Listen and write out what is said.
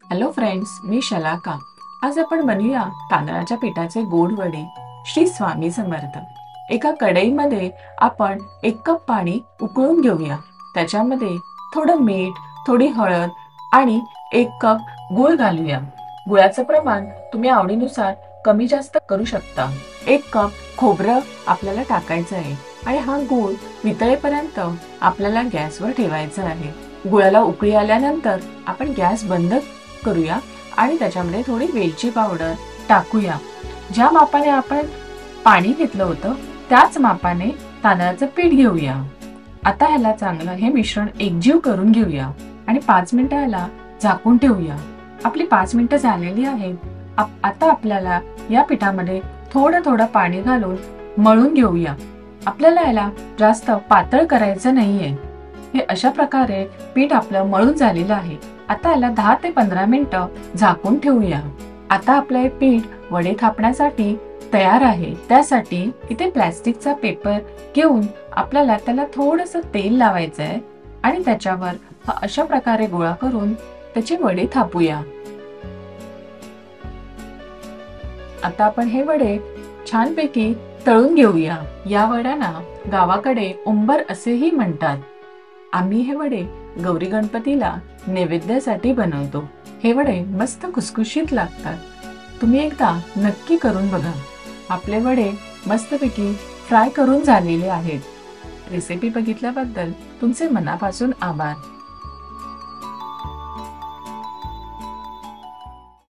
Hello friends, मी शलाका. आज आपण बनवूया तांदळाच्या पिठाचे गोड वडे. श्री स्वामी समर्थ. एका कढईमध्ये आपण 1 कप पाणी उकळून घेऊया. त्याच्यामध्ये थोडं मीठ, थोडी हळद आणि 1 कप गूळ घालूया. गुळाचं प्रमाण तुम्ही आवडीनुसार कमी जास्त करू शकता. 1 कप खोबरं आपल्याला टाकायचं आहे आणि हा गूळ वितळेपर्यंत आपल्याला गॅसवर ठेवायचा आहे. गुळाला उकळी आल्यानंतर आपण गॅस बंद करूया आणि त्याच्यामध्ये थोडी वेलची पावडर टाकूया. ज्या मापाने आपण पाणी घेतलं होतं त्याच मापाने तांदळाचं पीठ घेऊया. आता ह्याला चांगलं हे मिश्रण एकजीव करून घेऊया आणि 5 मिनिटं ह्याला झाकून ठेवूया. आपली 5 मिनिटं झालेली आहेत. आता आपल्याला या पिठामध्ये थोडं थोडं पाणी घालून मळून घेऊया. आपल्याला याला जास्त पातळ करायचं नाहीये. हे अशा प्रकारे पीठ आपलं मळून झालेलं आहे. आता याला 10 ते 15 मिनिटं झाकून ठेवूया. आता आपलं हे पीठ वडे थापण्यासाठी तयार आहे. त्यासाठी इथे प्लास्टिकचा पेपर घेऊन आपल्याला त्याला थोडंसं तेल लावायचं आहे आणि त्याच्यावर अशा प्रकारे गोळा करून त्याचे वडे थापूया. आता आपण हे वडे छानपैकी तळून घेऊया. या वड्यांना गावाकडे उंबर असेही म्हणतात. आम्ही हे वडे गौरी गणपतीला नैवेद्यासाठी बनवतो. हे वडे मस्त खुसखुशीत लागतात. तुम्ही एकदा नक्की करून बघा. आपले वडे मस्तपैकी फ्राय करून झालेले आहेत. रेसिपी बघितल्याबद्दल तुमचे मनापासून आभार.